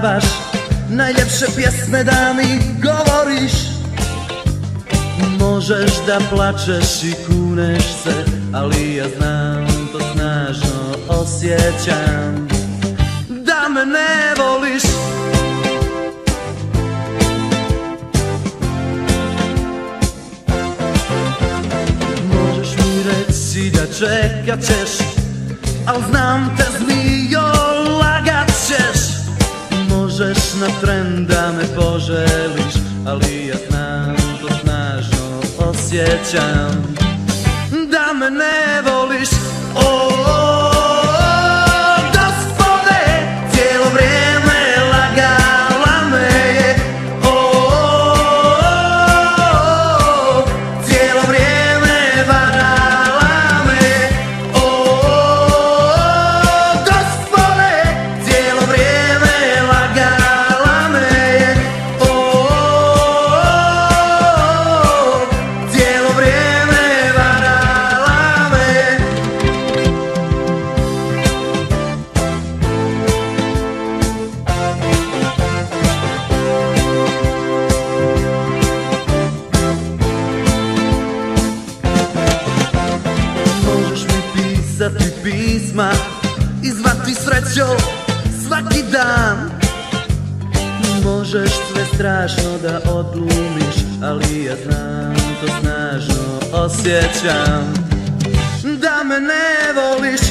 spievaš najljepše pjesme da mi govoriš. Možeš da plačeš i kuneš se, ali ja znam, to snažno osjećam, da me ne voliš. Možeš mi reći da čekat ćeš, al znam te zmijo, lagat ćeš. Možeš na tren da me poželiš, ali ja znam, to snažno osjećam, da me ne voliš. Gospode, cijelo vrijeme lagala me je. Cijelo vrijeme varala me je. Gospode, cijelo vrijeme lagala me je. Cijelo vrijeme varala me je. Možeš mi pisati pisma i zvati srećo svaki dan. Možeš sve strašno da odglumiš, ali ja znam, to snažno osjećam, da me ne voliš.